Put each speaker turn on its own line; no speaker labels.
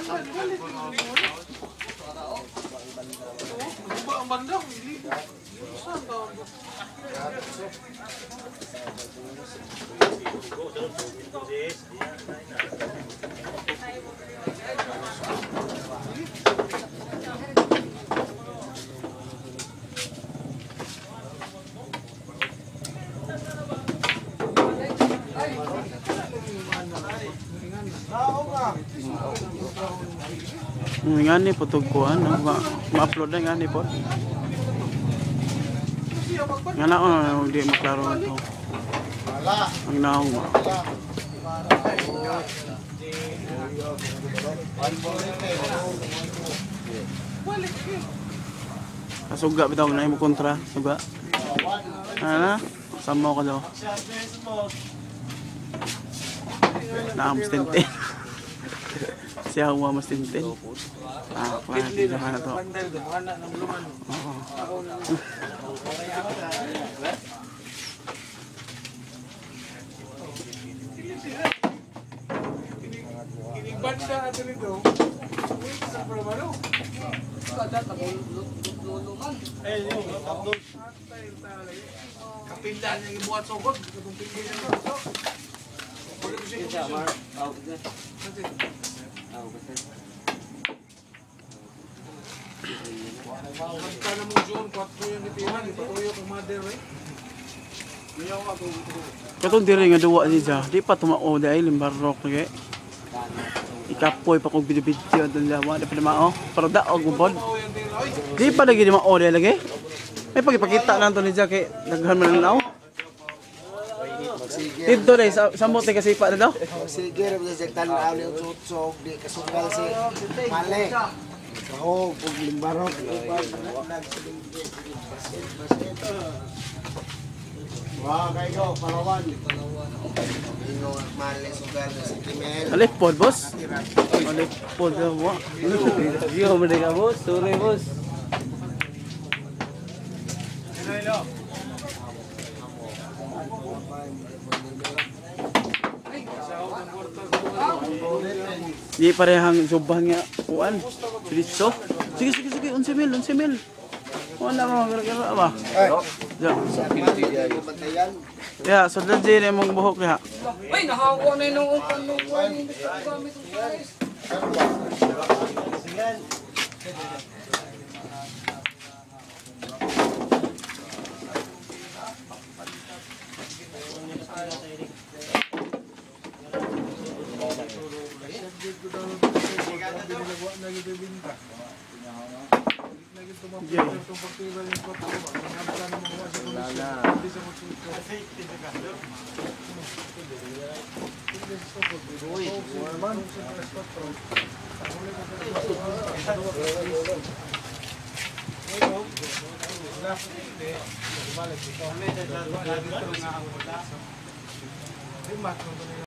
Ang banda,
nga ni putugkuhan, ma-upload na nga ni po. Nga na ako, hindi maklaro ito. Ang naong mo. Kasuga bitaw na mo kontra, suga. Ano? Sama ko daw. Na-abstente. Siya huwa mas tintin. Ah, klase na to. Oo.
banda natin ito. Sa Pramano. Kapindahan niya ibuhat sogod. Kapindahan niya ito. Basta na mong June, 4 yung nitihan. Ipatuyo kong mother eh.
Katong diri nga duwa siya. Di pa tumao dahil limbarok lagi. Ikapoy pa kong binibidyo doon lawa. Di pa namao. Pero daog ubod. Di pa lagi namao dahil lagi. May pagipakita lang to ni Jack kay daghan man na. Dito dai sa mote kasi pa na daw.
Sige, ra sa tanaw ni utsog di kasugal si male. Ako pug limbarok. Wah, kayo Palawan. Ino male sugal si Timel.
Alipod boss. Alipod wa. Yo mo ka boss, sorry boss.
Hello.
Di parehang subhan nga uan. Diretso. Sige sige sige 11 mil. Wala mo gara-gara ba? Ya, sudah din mong buhok ya.
Ay, nahawa na yung panungwan yung gamit ng guys.